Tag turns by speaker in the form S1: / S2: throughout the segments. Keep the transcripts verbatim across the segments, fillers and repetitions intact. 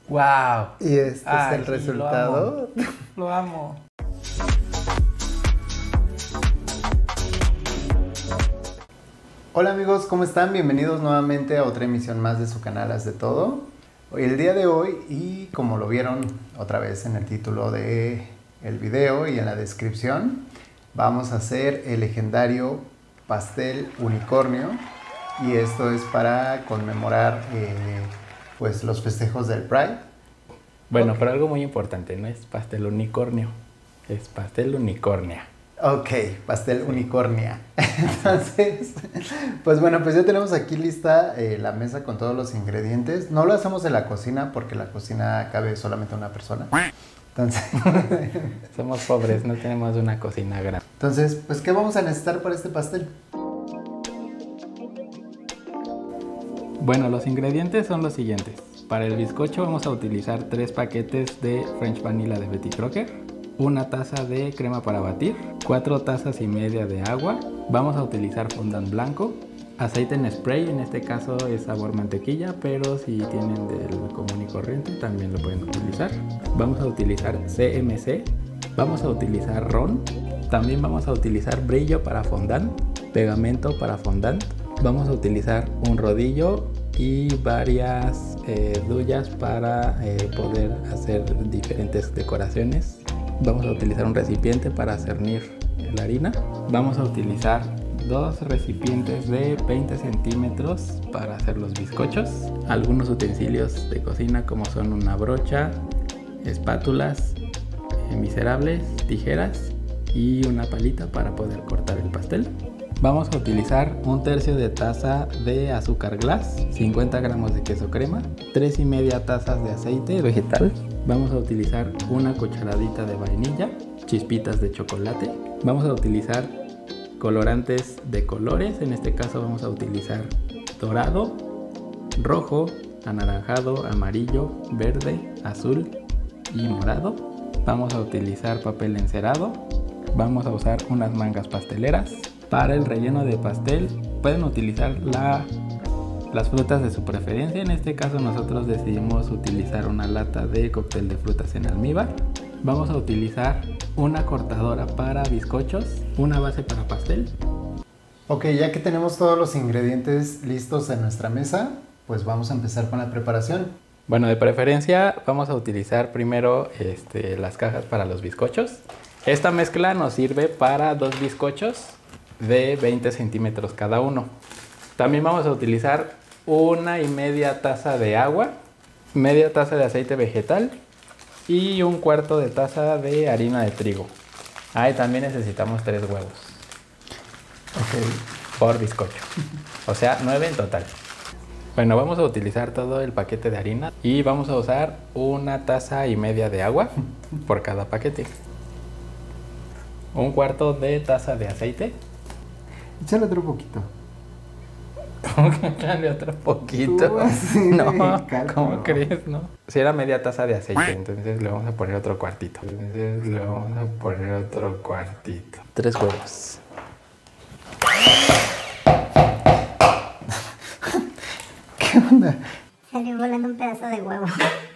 S1: ¡Wow!
S2: Y este
S1: Ay,
S2: es el
S1: sí,
S2: resultado.
S1: Lo amo. Lo amo.
S2: Hola amigos, ¿cómo están? Bienvenidos nuevamente a otra emisión más de su canal Haz de Todo. Hoy, el día de hoy, y como lo vieron otra vez en el título del video y en la descripción, vamos a hacer el legendario pastel unicornio. Y esto es para conmemorar eh, pues los festejos del Pride.
S1: Bueno,
S2: Ok.
S1: pero algo muy importante, no es pastel unicornio, es pastel unicornia.
S2: Ok, pastel unicornia. Entonces, pues bueno, pues ya tenemos aquí lista eh, la mesa con todos los ingredientes. No lo hacemos en la cocina porque la cocina cabe solamente una persona. Entonces,
S1: Somos pobres, no tenemos una cocina grande.
S2: entonces, pues ¿qué vamos a necesitar para este pastel?
S1: Bueno, los ingredientes son los siguientes. Para el bizcocho vamos a utilizar tres paquetes de French Vanilla de Betty Crocker, una taza de crema para batir, cuatro tazas y media de agua. Vamos a utilizar fondant blanco, aceite en spray, en este caso es sabor mantequilla, pero si tienen del común y corriente también lo pueden utilizar. Vamos a utilizar C M C, vamos a utilizar ron, también vamos a utilizar brillo para fondant, pegamento para fondant. Vamos a utilizar un rodillo y varias eh, duyas para eh, poder hacer diferentes decoraciones. Vamos a utilizar un recipiente para cernir la harina. Vamos a utilizar dos recipientes de veinte centímetros para hacer los bizcochos. Algunos utensilios de cocina como son una brocha, espátulas, eh, miserables, tijeras y una palita para poder cortar el pastel. Vamos a utilizar un tercio de taza de azúcar glass, cincuenta gramos de queso crema, tres y media tazas de aceite vegetal. Vamos a utilizar una cucharadita de vainilla, chispitas de chocolate. Vamos a utilizar colorantes de colores, en este caso vamos a utilizar dorado, rojo, anaranjado, amarillo, verde, azul y morado. Vamos a utilizar papel encerado. Vamos a usar unas mangas pasteleras. Para el relleno de pastel pueden utilizar la, las frutas de su preferencia. En este caso nosotros decidimos utilizar una lata de cóctel de frutas en almíbar. Vamos a utilizar una cortadora para bizcochos, una base para pastel.
S2: Ok, ya que tenemos todos los ingredientes listos en nuestra mesa, pues vamos a empezar con la preparación.
S1: Bueno, de preferencia vamos a utilizar primero este, las cajas para los bizcochos. Esta mezcla nos sirve para dos bizcochos de veinte centímetros cada uno. También vamos a utilizar una y media taza de agua, media taza de aceite vegetal y un cuarto de taza de harina de trigo. Ah, y también necesitamos tres huevos.
S2: Ok.
S1: Por bizcocho. O sea, nueve en total. Bueno, vamos a utilizar todo el paquete de harina y vamos a usar una taza y media de agua por cada paquete. Un cuarto de taza de aceite.
S2: Échale otro poquito.
S1: ¿Cómo que echarle otro poquito?
S2: Tú así
S1: No,
S2: de cálculo.
S1: ¿cómo crees? No. Si era media taza de aceite, entonces le vamos a poner otro cuartito. Entonces le vamos a poner otro cuartito. Tres huevos.
S2: ¿Qué onda?
S3: Salió volando un pedazo de huevo.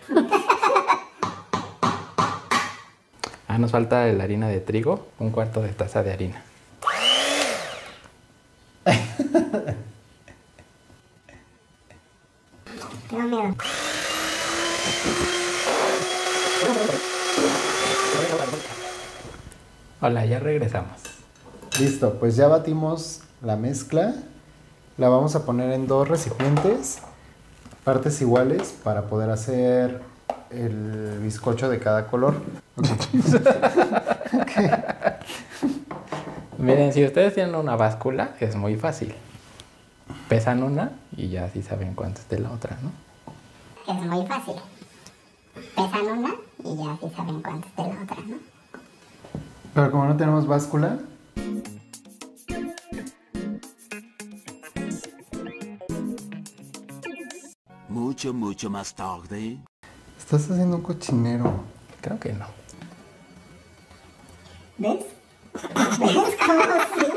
S1: Ah, nos falta la harina de trigo, un cuarto de taza de harina.
S3: Tengo miedo.
S1: Hola, ya regresamos.
S2: Listo, pues ya batimos la mezcla. La vamos a poner en dos recipientes, partes iguales, para poder hacer el bizcocho de cada color. Okay.
S1: Miren, si ustedes tienen una báscula, es muy fácil. Pesan una y ya así saben cuánto es de la otra, ¿no?
S3: Es muy fácil. Pesan una y ya sí saben cuánto es de la otra, ¿no?
S2: Pero como no tenemos báscula,
S4: Mucho, mucho más tarde.
S2: estás haciendo un cochinero.
S1: Creo que no.
S3: ¿Ves? ¿Ves cómo sí?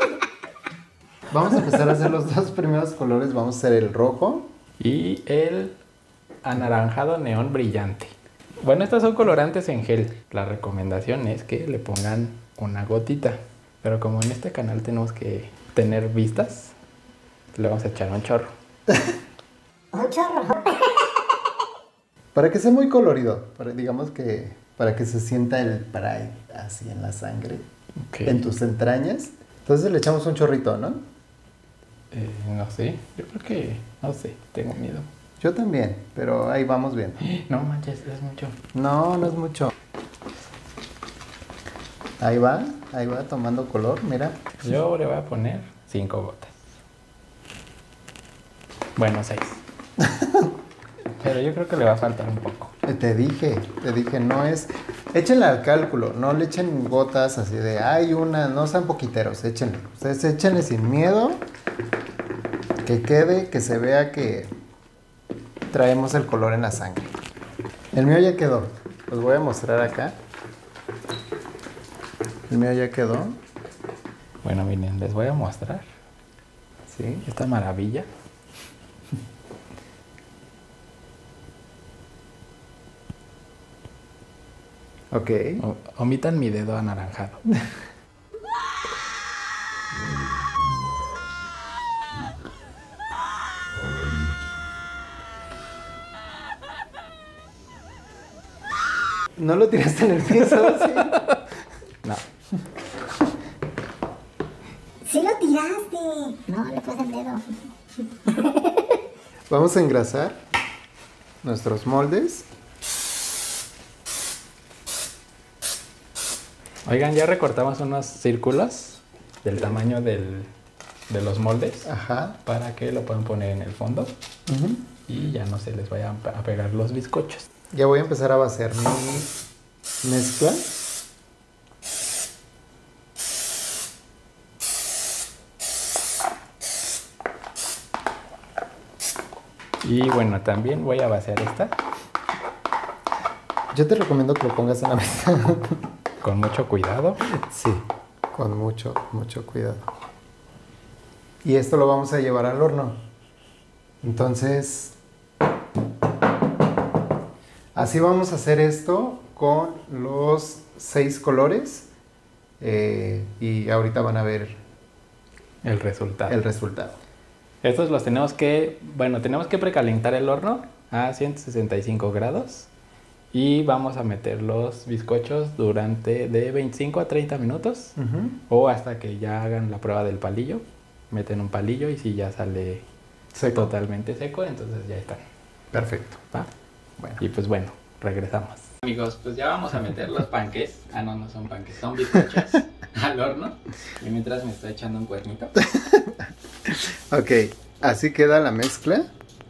S2: Vamos a empezar a hacer los dos primeros colores. Vamos a hacer el rojo
S1: Y el anaranjado neón brillante. Bueno, estos son colorantes en gel. La recomendación es que le pongan una gotita. Pero como en este canal tenemos que tener vistas, le vamos a echar un chorro.
S3: Un chorro.
S2: Para que sea muy colorido, para, digamos que para que se sienta el Pride así en la sangre,
S1: Okay.
S2: en tus entrañas. Entonces le echamos un chorrito, ¿no?
S1: Eh, no sé, yo creo que, no sé, tengo miedo.
S2: Yo también, pero ahí vamos viendo.
S1: No manches, es mucho.
S2: No, no es mucho. Ahí va, ahí va tomando color, mira.
S1: Yo le voy a poner cinco gotas. Bueno, seis. Pero yo creo que le va a faltar un poco.
S2: Te dije, te dije, no es... Échenle al cálculo, no le echen gotas así de, hay una, no sean poquiteros, échenle. Ustedes échenle sin miedo, que quede, que se vea que traemos el color en la sangre. El mío ya quedó, los voy a mostrar acá. El mío ya quedó,
S1: Bueno, miren, les voy a mostrar
S2: ¿sí?
S1: esta maravilla.
S2: Ok.
S1: O- omitan mi dedo anaranjado.
S2: ¿No lo tiraste en el piso? ¿Sí?
S1: No.
S3: Sí lo tiraste. No, le puse el dedo.
S2: Vamos a engrasar nuestros moldes.
S1: Oigan, ya recortamos unos círculos del tamaño del, de los moldes
S2: Ajá.
S1: para que lo puedan poner en el fondo
S2: Ujú.
S1: y ya no se les vayan a pegar los bizcochos.
S2: Ya voy a empezar a vaciar mi mezcla.
S1: Y bueno, también voy a vaciar esta
S2: Yo te recomiendo que lo pongas en la mesa.
S1: con mucho cuidado.
S2: Sí, con mucho, mucho cuidado. Y esto lo vamos a llevar al horno. Entonces, así vamos a hacer esto con los seis colores. Eh, y ahorita van a ver
S1: El resultado.
S2: el resultado.
S1: Estos los tenemos que, bueno, tenemos que precalentar el horno a ciento sesenta y cinco grados y vamos a meter los bizcochos durante de veinticinco a treinta minutos
S2: Ujú.
S1: o hasta que ya hagan la prueba del palillo. Meten un palillo y si ya sale
S2: Seco.
S1: totalmente seco, entonces ya están.
S2: Perfecto.
S1: ¿Va?
S2: Bueno.
S1: Y pues bueno, regresamos. Amigos, pues ya vamos a meter los panques. Ah, no, no son panques, son bizcochos al horno. Y mientras me estoy echando un cuernito.
S2: Ok, así queda la mezcla.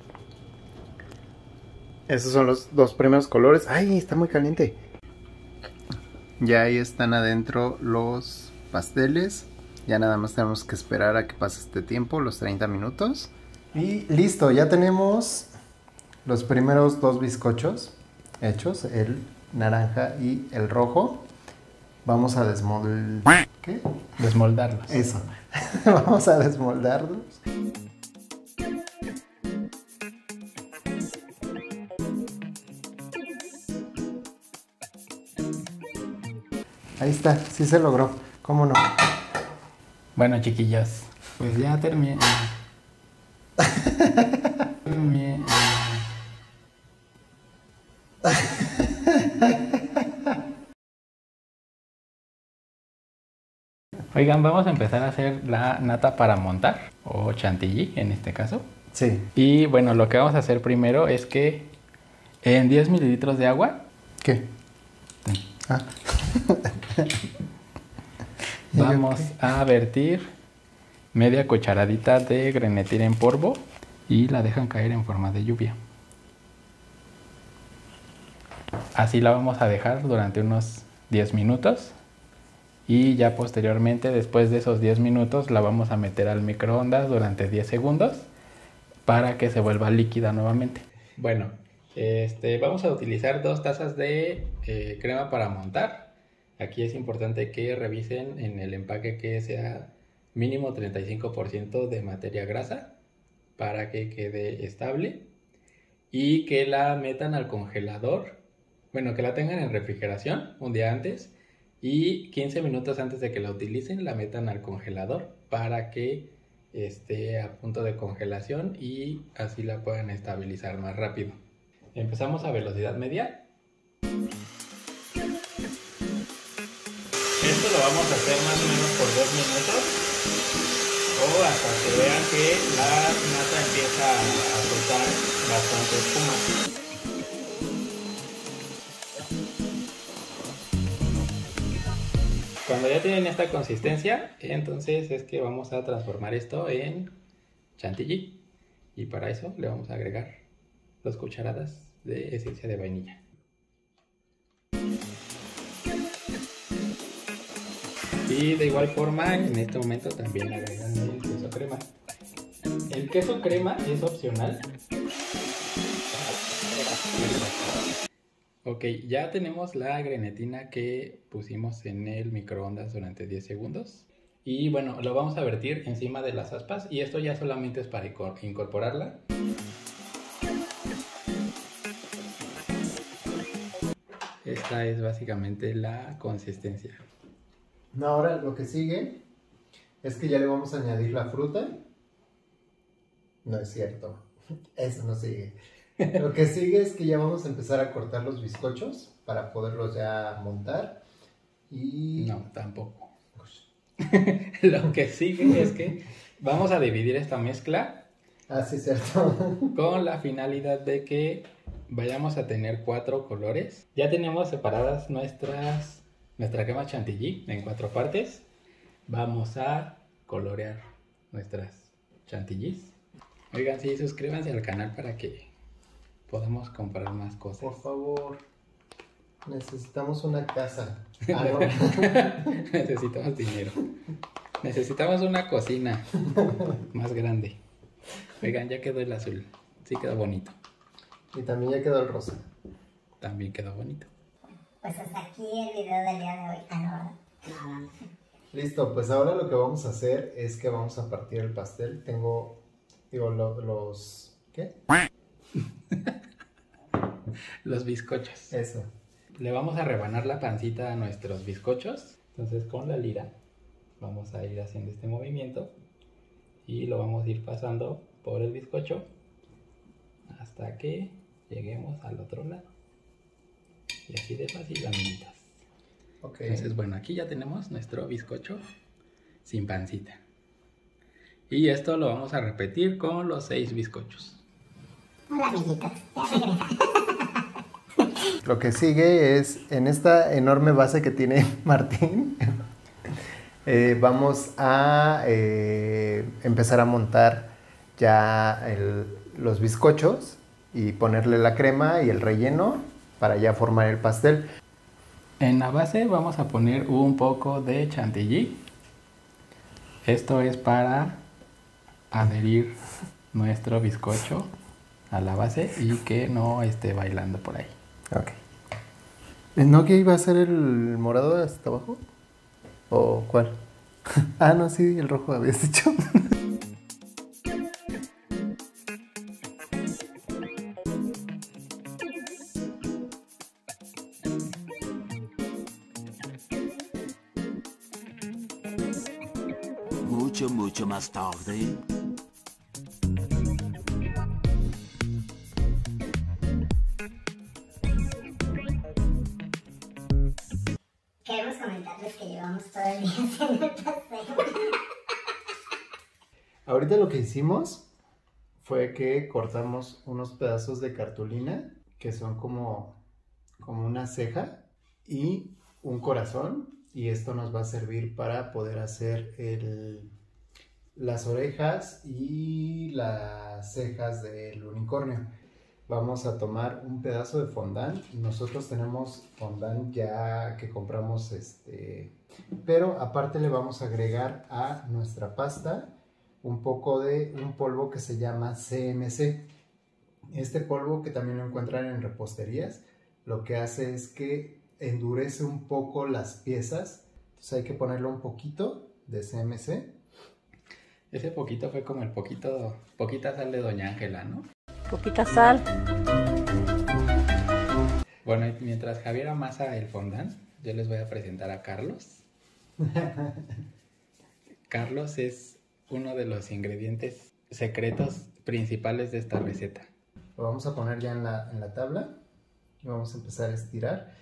S2: Esos son los dos primeros colores. ¡Ay, está muy caliente! Ya ahí están adentro los pasteles. Ya nada más tenemos que esperar a que pase este tiempo, los treinta minutos. Y listo, ya tenemos los primeros dos bizcochos hechos, el naranja y el rojo. Vamos a desmoldar... ¿Qué?
S1: Desmoldarlos.
S2: Eso. Vamos a desmoldarlos. Ahí está, sí se logró. ¿Cómo no?
S1: Bueno, chiquillas, pues ya terminé. Terminé. Oigan, vamos a empezar a hacer la nata para montar, o chantilly en este caso.
S2: Sí.
S1: Y bueno, lo que vamos a hacer primero es que en diez mililitros de agua
S2: ¿Qué? Ah. ¿Y yo
S1: vamos
S2: qué?
S1: a vertir media cucharadita de grenetir en polvo y la dejan caer en forma de lluvia. Así la vamos a dejar durante unos diez minutos y ya posteriormente, después de esos diez minutos, la vamos a meter al microondas durante diez segundos para que se vuelva líquida nuevamente. Bueno, este, vamos a utilizar dos tazas de eh, crema para montar. Aquí es importante que revisen en el empaque que sea mínimo treinta y cinco por ciento de materia grasa para que quede estable. y que la metan al congelador, bueno, que la tengan en refrigeración un día antes y quince minutos antes de que la utilicen la metan al congelador para que esté a punto de congelación y así la puedan estabilizar más rápido. Empezamos a velocidad media. Esto lo vamos a hacer más o menos por dos minutos o hasta que vean que la nata empieza a soltar bastante espuma. Cuando ya tienen esta consistencia, entonces es que vamos a transformar esto en chantilly y para eso le vamos a agregar dos cucharadas de esencia de vainilla. Y de igual forma, en este momento también agregan el queso crema. El queso crema es opcional. Ok, ya tenemos la grenetina que pusimos en el microondas durante diez segundos. Y bueno, lo vamos a vertir encima de las aspas y esto ya solamente es para incorporarla. Esta es básicamente la consistencia.
S2: Ahora lo que sigue es que ya le vamos a añadir la fruta. No es cierto, eso no sigue. Lo que sigue es que ya vamos a empezar a cortar los bizcochos para poderlos ya montar. Y...
S1: no, tampoco. Lo que sigue es que vamos a dividir esta mezcla.
S2: Ah, sí, cierto.
S1: Con la finalidad de que vayamos a tener cuatro colores. Ya tenemos separadas nuestras... nuestra crema chantilly en cuatro partes. Vamos a colorear nuestras chantillis. Oigan, sí, suscríbanse al canal para que podamos comprar más cosas.
S2: Por favor, necesitamos una casa. Ah, no.
S1: Necesitamos dinero. Necesitamos una cocina más grande. Oigan, ya quedó el azul. Sí quedó bonito.
S2: Y también ya quedó el rosa.
S1: También quedó bonito.
S3: Pues hasta aquí el video del día de hoy. Ah, no, no.
S2: Listo, pues ahora lo que vamos a hacer es que vamos a partir el pastel. Tengo, digo, lo, los... ¿qué?
S1: Los bizcochos.
S2: Eso.
S1: Le vamos a rebanar la pancita a nuestros bizcochos. Entonces con la lira vamos a ir haciendo este movimiento y lo vamos a ir pasando por el bizcocho hasta que lleguemos al otro lado. Y así de fácil, amiguitas.
S2: Okay.
S1: Entonces, bueno, aquí ya tenemos nuestro bizcocho sin pancita. Y esto lo vamos a repetir con los seis bizcochos.
S3: Hola, amiguitos. Ya regresa.
S2: Lo que sigue es, en esta enorme base que tiene Martín, eh, vamos a eh, empezar a montar ya el, los bizcochos y ponerle la crema y el relleno para ya formar el pastel.
S1: En la base vamos a poner un poco de chantilly. Esto es para adherir nuestro bizcocho a la base y que no esté bailando por ahí.
S2: Ok. ¿No que iba a ser el morado hasta abajo? ¿O cuál? Ah, no, sí, el rojo habías dicho.
S4: Mucho, mucho más tarde.
S3: Queremos comentarles que llevamos todo el día haciendo el pastel.
S2: Ahorita lo que hicimos fue que cortamos unos pedazos de cartulina que son como, como una ceja y un corazón, y esto nos va a servir para poder hacer el, las orejas y las cejas del unicornio. Vamos a tomar un pedazo de fondant. Nosotros tenemos fondant ya que compramos, este, pero aparte le vamos a agregar a nuestra pasta un poco de un polvo que se llama C M C. Este polvo, que también lo encuentran en reposterías, lo que hace es que endurece un poco las piezas. Entonces hay que ponerle un poquito de C M C.
S1: Ese poquito fue como el poquito, poquita sal de Doña Ángela, ¿no?
S5: Poquita sal.
S1: Bueno, y mientras Javier amasa el fondant, yo les voy a presentar a Carlos. Carlos es uno de los ingredientes secretos principales de esta receta.
S2: Lo vamos a poner ya en la, en la tabla y vamos a empezar a estirar.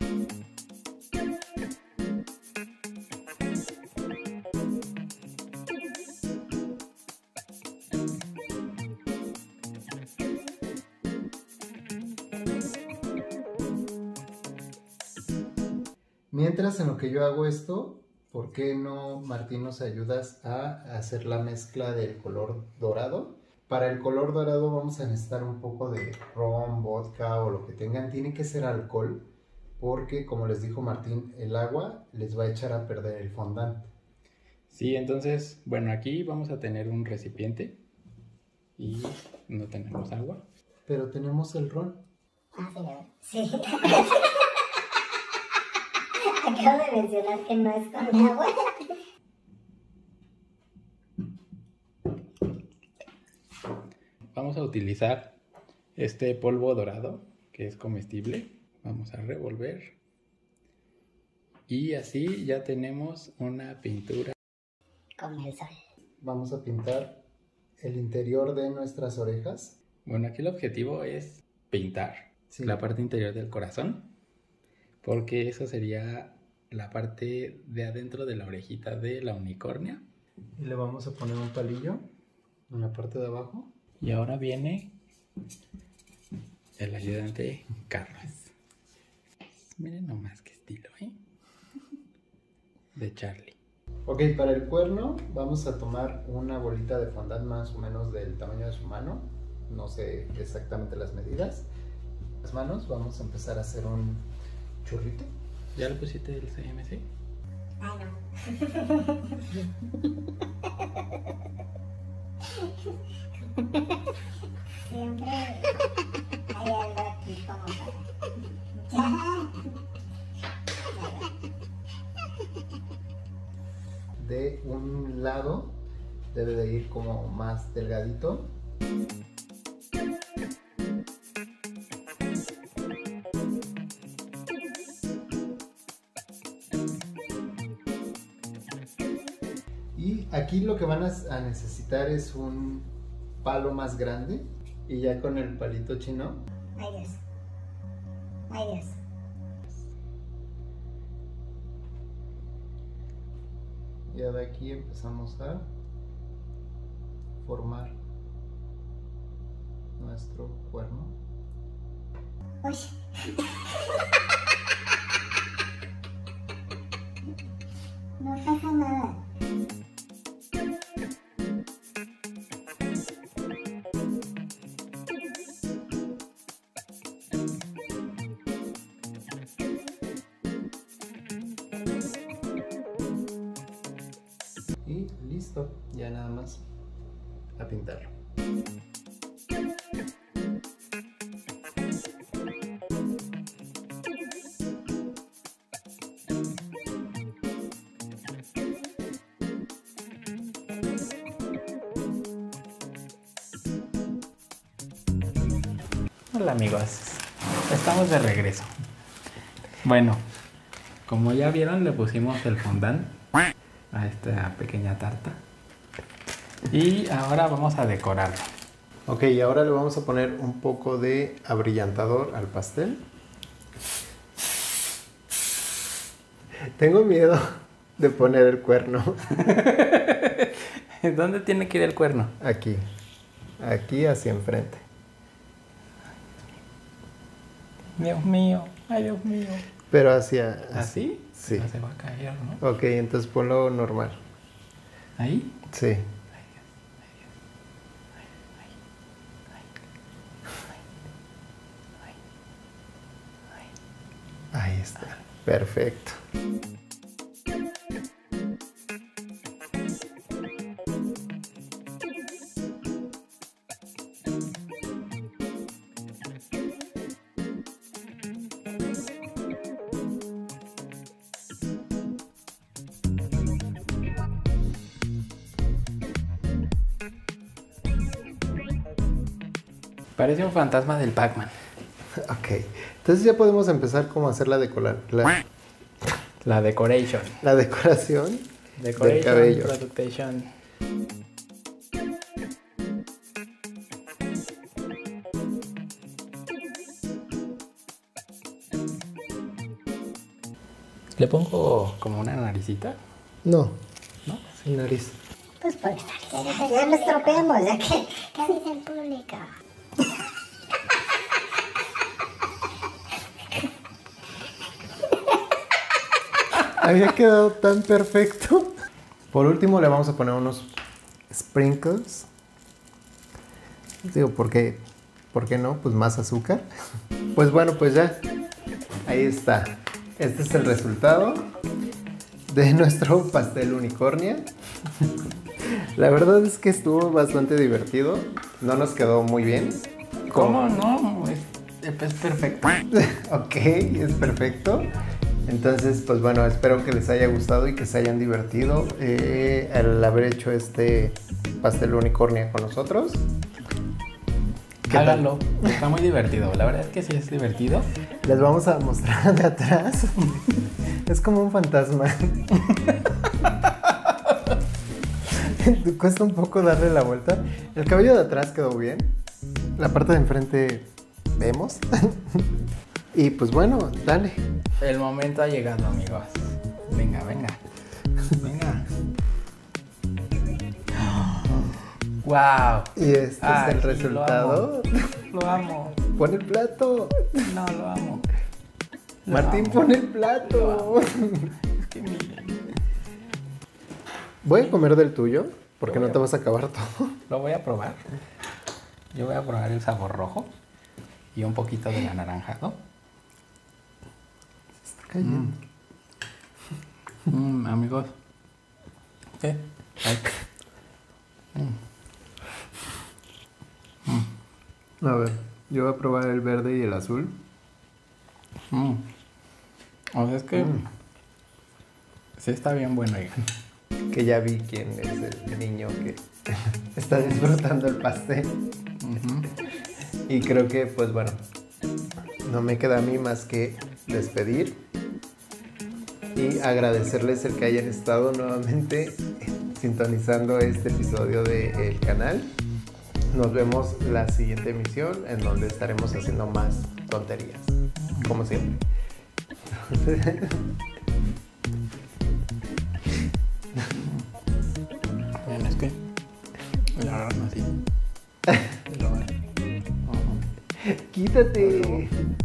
S2: Mientras, en lo que yo hago esto, ¿por qué no, Martín, nos ayudas a hacer la mezcla del color dorado? Para el color dorado vamos a necesitar un poco de ron, vodka o lo que tengan. Tiene que ser alcohol porque, como les dijo Martín, el agua les va a echar a perder el fondant.
S1: Sí, entonces, bueno, aquí vamos a tener un recipiente y no tenemos agua.
S2: Pero tenemos el ron.
S3: Ah, sí, sí. Acabo de mencionar que no es con agua.
S1: Vamos a utilizar este polvo dorado que es comestible. Vamos a revolver. Y así ya tenemos una pintura.
S3: Como el sol.
S2: Vamos a pintar el interior de nuestras orejas.
S1: Bueno, aquí el objetivo es pintar
S2: Sí.
S1: la parte interior del corazón, porque eso sería la parte de adentro de la orejita de la unicornia.
S2: Y le vamos a poner un palillo en la parte de abajo.
S1: Y ahora viene el ayudante Carlos. Miren nomás qué estilo, ¿eh? De Charlie.
S2: Ok, para el cuerno vamos a tomar una bolita de fondant más o menos del tamaño de su mano. No sé exactamente las medidas. Las manos, vamos a empezar a hacer un churrito.
S1: ¿Ya le pusiste el C M C?
S3: Ay, no. Siempre hay algo aquí como para...
S2: De un lado debe de ir como más delgadito. Y aquí lo que van a necesitar es un palo más grande y ya con el palito chino.
S3: Ay, Dios. Ay, Dios.
S2: Ya de aquí empezamos a formar nuestro cuerno.
S3: Uy. No pasa nada.
S2: Y listo, ya nada más a pintarlo.
S1: Hola amigos, estamos de regreso. Bueno, como ya vieron, le pusimos el fondant a esta pequeña tarta. Y ahora vamos a decorarlo.
S2: Ok, y ahora le vamos a poner un poco de abrillantador al pastel. Tengo miedo de poner el cuerno.
S1: ¿Dónde tiene que ir el cuerno?
S2: Aquí, aquí hacia enfrente.
S1: Dios mío, ay Dios mío.
S2: Pero hacia...
S1: ¿Así?
S2: Sí.
S1: No se va a caer, ¿no?
S2: Ok, entonces ponlo normal.
S1: ¿Ahí?
S2: Sí. Ahí está. Perfecto.
S1: Parece un fantasma del Pac-Man.
S2: Ok, entonces ya podemos empezar como a hacer la, decola- la,
S1: La decoration.
S2: la decoración
S1: Decoration,
S2: del cabello.
S1: production. ¿Le pongo como una naricita?
S2: No,
S1: ¿No?
S2: sin nariz.
S3: Pues por estar. Ya lo estropeamos, ya que casi es el público.
S2: Había quedado tan perfecto. Por último le vamos a poner unos sprinkles. Digo, ¿por qué? ¿Por qué no? Pues más azúcar. Pues bueno, pues ya. Ahí está. Este es el resultado de nuestro pastel unicornia. La verdad es que estuvo bastante divertido. No nos quedó muy bien.
S1: ¿Cómo no? Es, es perfecto.
S2: Ok, es perfecto. Entonces, pues bueno, espero que les haya gustado y que se hayan divertido eh, al haber hecho este pastel unicornia con nosotros. ¿Qué tal?
S1: Háganlo. Está muy divertido. La verdad es que sí es divertido.
S2: Les vamos a mostrar de atrás. Es como un fantasma. Cuesta un poco darle la vuelta. El cabello de atrás quedó bien. La parte de enfrente vemos. Y pues bueno, dale.
S1: El momento ha llegado, amigos. Venga, venga. Venga. ¡Wow!
S2: Y este
S1: Ay,
S2: es el
S1: sí,
S2: resultado.
S1: Lo amo.
S2: Pon el plato.
S1: No, lo amo. Lo
S2: Martín,
S1: amo.
S2: pon el
S1: Lo
S2: plato.
S1: amo. Es que miren.
S2: Voy a comer del tuyo porque
S1: Lo voy
S2: no
S1: a-
S2: te vas a acabar todo.
S1: Lo voy a probar. Yo voy a probar el sabor rojo y un poquito del anaranjado.
S2: Cayendo.
S1: Mm, amigos. ¿Qué? Ay.
S2: A ver, yo voy a probar el verde y el azul.
S1: Mm. O sea, es que sí está bien bueno, oigan.
S2: Que ya vi quién es el niño que está disfrutando el pastel.
S1: Ujú.
S2: Y creo que, pues bueno, no me queda a mí más que despedir y agradecerles el que hayan estado nuevamente sintonizando este episodio del canal. Nos vemos la siguiente emisión en donde estaremos haciendo más tonterías, como siempre.
S1: Bien, es que lo agarran así. Y lo van- Ujú.
S2: Quítate.